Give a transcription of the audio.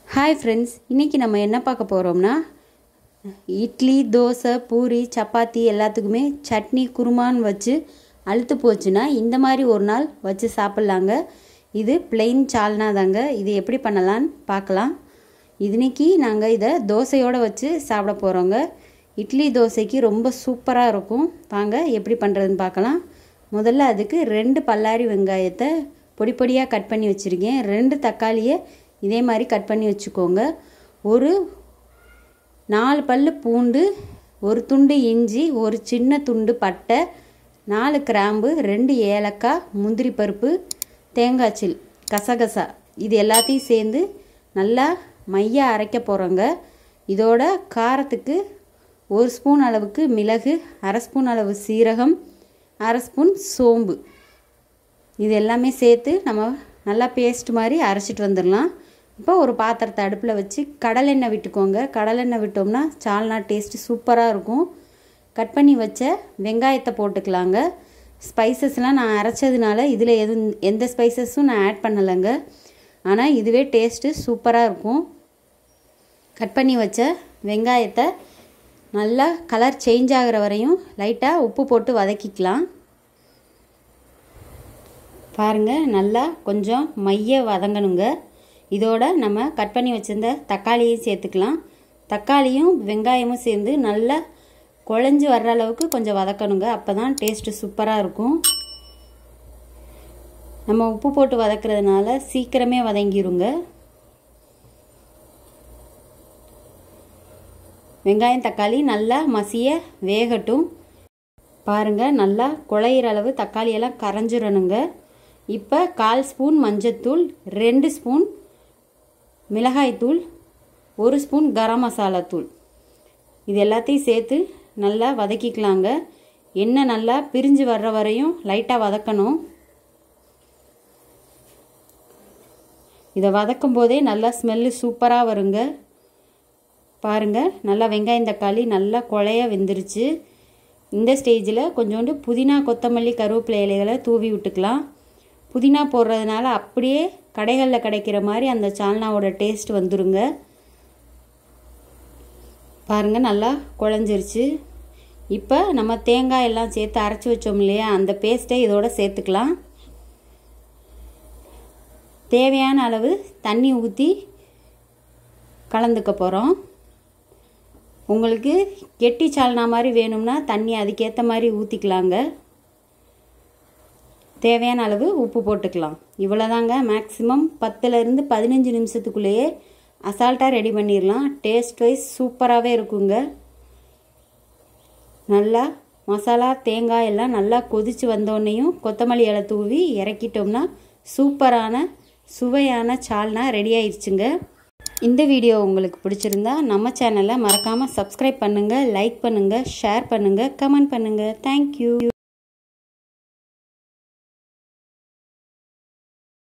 hi friends इनकी நம்ம என்ன பார்க்க போறோம்னா இட்லி தோசை பூரி சப்பாத்தி எல்லாத்துக்குமே சட்னி குருமான் வச்சு அழுத்து போச்சுனா இந்த மாதிரி ஒரு நாள் வச்சு சாப்பிடலாங்க இது plain சால்னா தாங்க இது எப்படி பண்ணலாம் பார்க்கலாம் இன்னைக்கு நாங்க இத தோசையோட வச்சு சாப்பிட போறோங்க இட்லி தோசைக்கு ரொம்ப சூப்பரா இருக்கும் வாங்க எப்படி பண்றதுன்னு பார்க்கலாம் முதல்ல அதுக்கு ரெண்டு பல்லாரி வெங்காயத்தை பொடி பொடியா கட் பண்ணி வச்சிருக்கேன் ரெண்டு தக்காளியை இதே மாதிரி கட் பண்ணி வச்சுக்கோங்க ஒரு 4 பல்லு பூண்டு ஒரு துண்டு இஞ்சி ஒரு சின்ன துண்டு பட்டை 4 கிராம்பு 2 ஏலக்காய் முந்திரி பருப்பு தேங்காய் சில் கசகசா இது எல்லாத்தையும் சேர்ந்து நல்லா மையா அரைக்க போறோங்க இதோட காரத்துக்கு 1 ஸ்பூன் அளவுக்கு மிளகு 1/2 ஸ்பூன் அளவு சீரகம் 1/2 ஸ்பூன் சோம்பு இது எல்லாமே சேர்த்து நம்ம நல்லா பேஸ்ட் மாதிரி அரைச்சிட்டு வந்துறலாம் இப்போ ஒரு பாத்திரத்தை அடுப்புல வச்சு கடலெண்ணெய் விட்டுக்கோங்க கடலெண்ணெய் விட்டோம்னா சால்னா டேஸ்ட் சூப்பரா இருக்கும் கட் பண்ணி வச்ச வெங்காயத்தை போட்டுக்கலாங்க ஸ்பைசஸ்லாம் நான் அரைச்சதுனால இதுல எந்த ஸ்பைசஸும் நான் ஆட் பண்ணலங்க ஆனா இதுவே டேஸ்ட் சூப்பரா இருக்கும் கட் பண்ணி வச்ச வெங்காயத்தை நல்லா கலர் சேஞ்ச் ஆகுற வரையும் லைட்டா உப்பு போட்டு வதக்கிக்கலாம் பாருங்க நல்லா கொஞ்சம் மைய வதங்கணுங்க இதோட நம்ம கட் பண்ணி வச்சிருந்த தக்காளியை சேர்த்துக்கலாம் தக்காளியும் வெங்காயமும் சேர்ந்து நல்லா குழஞ்சு வர்ற அளவுக்கு கொஞ்சம் வதக்கணுங்க அப்பதான் டேஸ்ட் சூப்பரா இருக்கும் நம்ம உப்பு போட்டு வதக்குறதுனால சீக்கிரமே வதங்கிருங்க வெங்காயம் தக்காளி நல்லா மசிய வேகட்டும் பாருங்க நல்லா குழையிற அளவு தக்காளி எல்லாம் கரஞ்சிரணுங்க இப்போ 1/4 ஸ்பூன் மஞ்சள்தூள் 2 ஸ்பூன் மிளகாய் தூள் 1 ஸ்பூன் கரம் மசாலா தூள் இது எல்லாத்தையும் சேர்த்து நல்லா வதக்கிக்கலாங்க எண்ணெய் நல்லா பிரிஞ்சு வர்ற வரையும் லைட்டா வதக்கணும் இத வதக்கும் போதே நல்லா ஸ்மெல் சூப்பரா வருங்க பாருங்க நல்லா வெங்காயம் தக்காளி நல்லா குழைய வெந்திருச்சு இந்த ஸ்டேஜ்ல கொஞ்சோண்டு புதினா கொத்தமல்லி கருவேப்பிலை இலைகளை தூவி விட்டுக்கலாம் புதினா போடுறதுனால அப்படியே கடைகள்ல கிடைக்கிற மாதிரி அந்த சால்னாவோட டேஸ்ட் வந்துருங்க பாருங்க நல்லா குழஞ்சிருச்சு இப்போ நம்ம தேங்காய் எல்லாம் சேர்த்து அரைச்சு வச்சோம் இல்லையா அந்த பேஸ்டை இதோட சேர்த்துக்கலாம் தேவையான அளவு தண்ணி ஊத்தி கலந்துக்க போறோம் உங்களுக்கு கெட்டி சால்னா மாதிரி வேணும்னா தண்ணி அதுக்கேத்த மாதிரி ஊத்திக்கலாங்க தேவையான அளவு உப்பு போட்டுக்கலாம் இவ்வளவுதாங்க மேக்ஸिमम 10 ல இருந்து 15 நிமிஷத்துக்குள்ளேயே அசால்ட்டா ரெடி பண்ணிரலாம் டேஸ்ட் வைஸ் சூப்பராவே இருக்குங்க நல்லா மசாலா தேங்காய் எல்லாம் நல்லா கொதிச்சு வந்தோனேயும் கொத்தமல்லி இலை தூவி இறக்கிட்டோம்னா சூப்பரான சுவையான சால்னா ரெடி ஆயிருச்சுங்க இந்த வீடியோ உங்களுக்கு பிடிச்சிருந்தா நம்ம சேனலை மறக்காம Subscribe பண்ணுங்க லைக் பண்ணுங்க ஷேர் பண்ணுங்க கமெண்ட் பண்ணுங்க Thank you